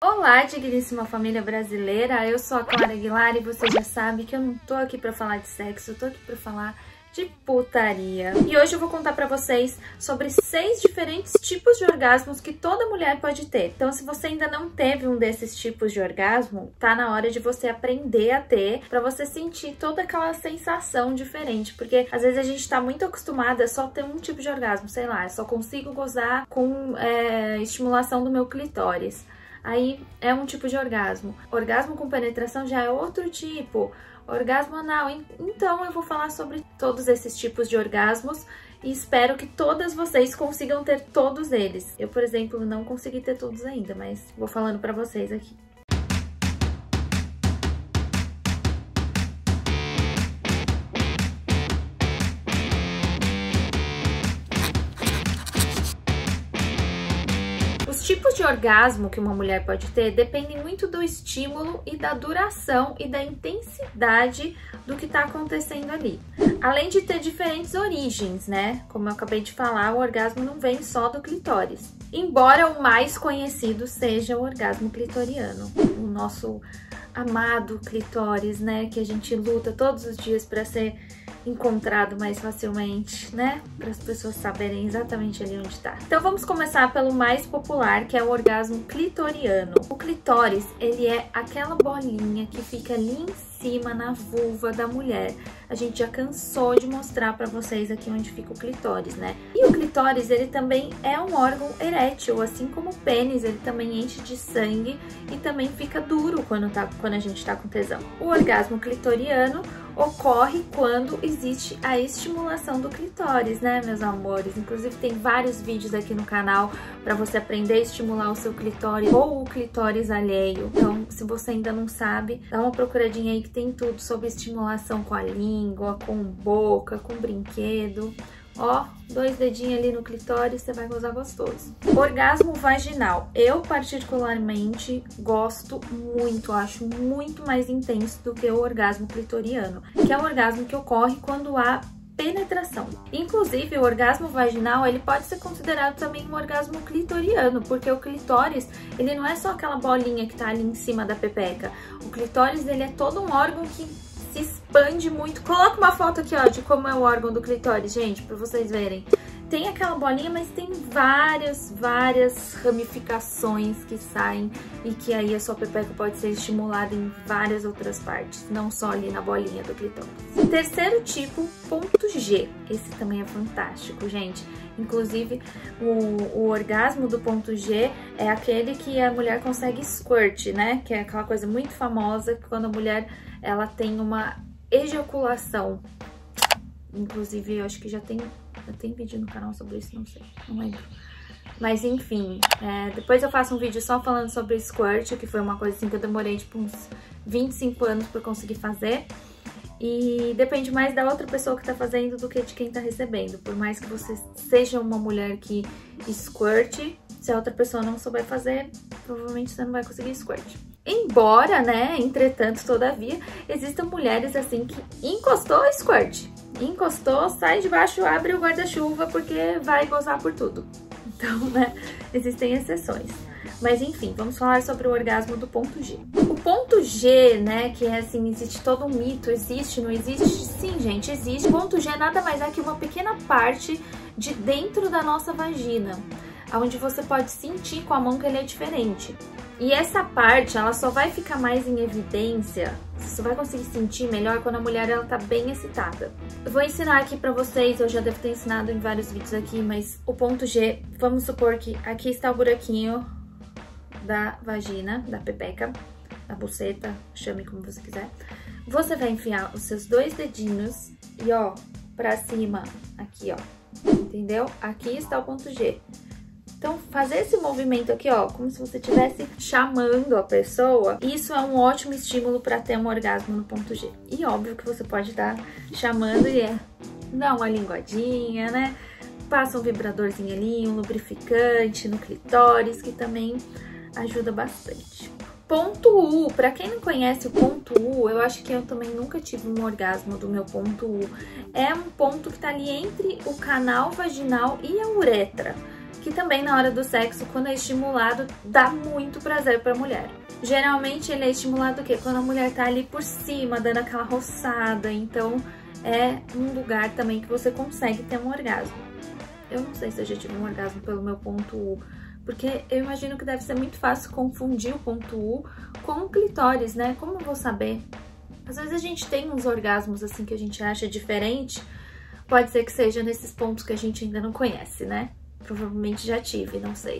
Olá, digníssima família brasileira, eu sou a Clara Aguilar e você já sabe que eu não tô aqui pra falar de sexo, eu tô aqui pra falar de putaria. E hoje eu vou contar pra vocês sobre 6 diferentes tipos de orgasmos que toda mulher pode ter. Então, se você ainda não teve um desses tipos de orgasmo, tá na hora de você aprender a ter, pra você sentir toda aquela sensação diferente, porque às vezes a gente tá muito acostumada a só ter um tipo de orgasmo, sei lá, eu só consigo gozar com estimulação do meu clitóris. Aí é um tipo de orgasmo. Orgasmo com penetração já é outro tipo. Orgasmo anal. Então eu vou falar sobre todos esses tipos de orgasmos e espero que todas vocês consigam ter todos eles. Eu, por exemplo, não consegui ter todos ainda, mas vou falando pra vocês aqui. Os tipos de orgasmo que uma mulher pode ter dependem muito do estímulo e da duração e da intensidade do que está acontecendo ali. Além de ter diferentes origens, né? Como eu acabei de falar, o orgasmo não vem só do clitóris. Embora o mais conhecido seja o orgasmo clitoriano, o nosso amado clitóris, né? Que a gente luta todos os dias para ser encontrado mais facilmente, né? Para as pessoas saberem exatamente ali onde tá. Então vamos começar pelo mais popular, que é o orgasmo clitoriano. O clitóris, ele é aquela bolinha que fica ali em cima na vulva da mulher. A gente já cansou de mostrar para vocês aqui onde fica o clitóris, né? E o clitóris, ele também é um órgão erétil, assim como o pênis, ele também enche de sangue e também fica duro quando a gente tá com tesão. O orgasmo clitoriano ocorre quando existe a estimulação do clitóris, né, meus amores? Inclusive tem vários vídeos aqui no canal para você aprender a estimular o seu clitóris ou o clitóris alheio. Então, se você ainda não sabe, dá uma procuradinha aí que tem tudo sobre estimulação com a língua, com boca, com brinquedo. Ó, 2 dedinhos ali no clitóris, você vai gozar gostoso. Orgasmo vaginal. Eu, particularmente, gosto muito, acho muito mais intenso do que o orgasmo clitoriano, que é o orgasmo que ocorre quando há penetração. Inclusive, o orgasmo vaginal, ele pode ser considerado também um orgasmo clitoriano, porque o clitóris, ele não é só aquela bolinha que tá ali em cima da pepeca. O clitóris, ele é todo um órgão que se expande muito. Coloca uma foto aqui, ó, de como é o órgão do clitóris, gente, pra vocês verem. Tem aquela bolinha, mas tem várias ramificações que saem e que aí a sua pepeca pode ser estimulada em várias outras partes, não só ali na bolinha do clitóris. Terceiro tipo, ponto G. Esse também é fantástico, gente. Inclusive, o orgasmo do ponto G é aquele que a mulher consegue squirt, né? Que é aquela coisa muito famosa, que quando a mulher ela tem uma ejaculação. Inclusive, eu acho que já tem vídeo no canal sobre isso, não sei, não lembro. Mas enfim, depois eu faço um vídeo só falando sobre squirt, que foi uma coisa assim que eu demorei tipo uns 25 anos pra conseguir fazer. E depende mais da outra pessoa que tá fazendo do que de quem tá recebendo. Por mais que você seja uma mulher que squirt, se a outra pessoa não souber fazer, provavelmente você não vai conseguir squirt. Embora, né, entretanto, todavia, existam mulheres assim que encostou o squirt. Encostou, sai de baixo, abre o guarda-chuva porque vai gozar por tudo. Então, né, existem exceções. Mas enfim, vamos falar sobre o orgasmo do ponto G. O ponto G, né, que é assim, existe todo um mito, existe, não existe? Sim, gente, existe. O ponto G nada mais é que uma pequena parte de dentro da nossa vagina, onde você pode sentir com a mão que ele é diferente. E essa parte, ela só vai ficar mais em evidência, você só vai conseguir sentir melhor quando a mulher ela tá bem excitada. Eu vou ensinar aqui pra vocês, eu já devo ter ensinado em vários vídeos aqui, mas o ponto G, vamos supor que aqui está o buraquinho da vagina, da pepeca, da buceta, chame como você quiser. Você vai enfiar os seus 2 dedinhos e ó, pra cima, aqui ó, entendeu? Aqui está o ponto G. Então, fazer esse movimento aqui, ó, como se você estivesse chamando a pessoa, isso é um ótimo estímulo para ter um orgasmo no ponto G. E óbvio que você pode estar chamando e dá uma linguadinha, né? Passa um vibradorzinho ali, um lubrificante no clitóris, que também ajuda bastante. Ponto U, pra quem não conhece o ponto U, eu acho que eu também nunca tive um orgasmo do meu ponto U. É um ponto que tá ali entre o canal vaginal e a uretra, que também na hora do sexo, quando é estimulado, dá muito prazer pra mulher. Geralmente ele é estimulado o quê? Quando a mulher tá ali por cima, dando aquela roçada, então é um lugar também que você consegue ter um orgasmo. Eu não sei se eu já tive um orgasmo pelo meu ponto U, porque eu imagino que deve ser muito fácil confundir o ponto U com o clitóris, né? Como eu vou saber? Às vezes a gente tem uns orgasmos assim que a gente acha diferente, pode ser que seja nesses pontos que a gente ainda não conhece, né? Provavelmente já tive, não sei.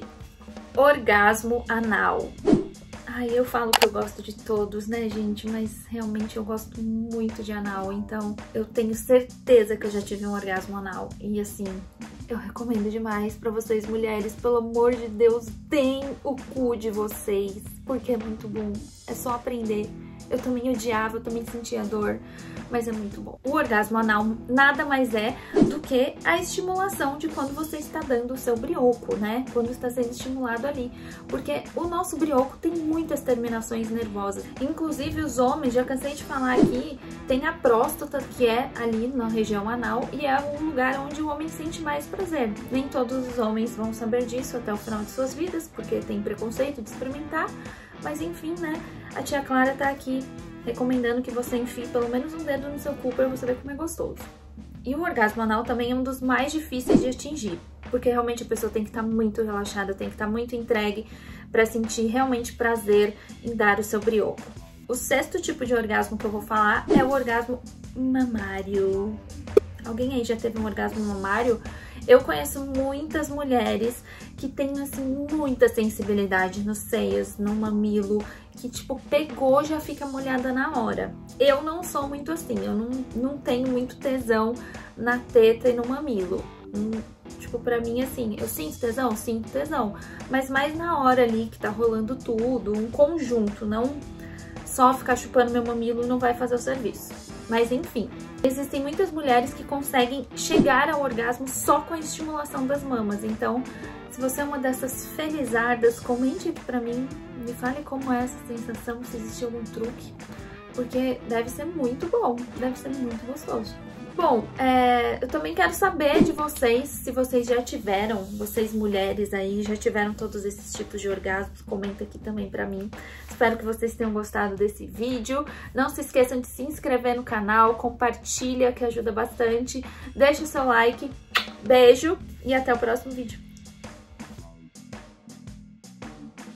Orgasmo anal. Ai, eu falo que eu gosto de todos, né, gente? Mas realmente eu gosto muito de anal, então eu tenho certeza que eu já tive um orgasmo anal. E assim, eu recomendo demais pra vocês, mulheres. Pelo amor de Deus, deem o cu de vocês, porque é muito bom. É só aprender. Eu também odiava, eu também sentia dor, mas é muito bom. O orgasmo anal nada mais é do que a estimulação de quando você está dando o seu brioco, né? Quando está sendo estimulado ali. Porque o nosso brioco tem muitas terminações nervosas. Inclusive os homens, já cansei de falar aqui, tem a próstata, que é ali na região anal, e é um lugar onde o homem sente mais prazer. Nem todos os homens vão saber disso até o final de suas vidas, porque tem preconceito de experimentar. Mas enfim, né? A tia Clara tá aqui recomendando que você enfie pelo menos um dedo no seu cu pra você ver como é gostoso. E o orgasmo anal também é um dos mais difíceis de atingir, porque realmente a pessoa tem que estar muito relaxada, tem que estar muito entregue pra sentir realmente prazer em dar o seu brioco. O sexto tipo de orgasmo que eu vou falar é o orgasmo mamário. Alguém aí já teve um orgasmo mamário? Eu conheço muitas mulheres que têm, assim, muita sensibilidade nos seios, no mamilo, que, tipo, pegou, já fica molhada na hora. Eu não sou muito assim, eu não tenho muito tesão na teta e no mamilo. Tipo, pra mim, assim, eu sinto tesão? Sinto tesão. Mas mais na hora ali que tá rolando tudo, um conjunto, não só ficar chupando meu mamilo não vai fazer o serviço. Mas enfim, existem muitas mulheres que conseguem chegar ao orgasmo só com a estimulação das mamas. Então, se você é uma dessas felizardas, comente aqui pra mim, me fale como é essa sensação, se existe algum truque, porque deve ser muito bom, deve ser muito gostoso. Bom, eu também quero saber de vocês, se vocês já tiveram, vocês mulheres aí, já tiveram todos esses tipos de orgasmos, comenta aqui também pra mim. Espero que vocês tenham gostado desse vídeo. Não se esqueçam de se inscrever no canal, compartilha que ajuda bastante. Deixa o seu like, beijo e até o próximo vídeo.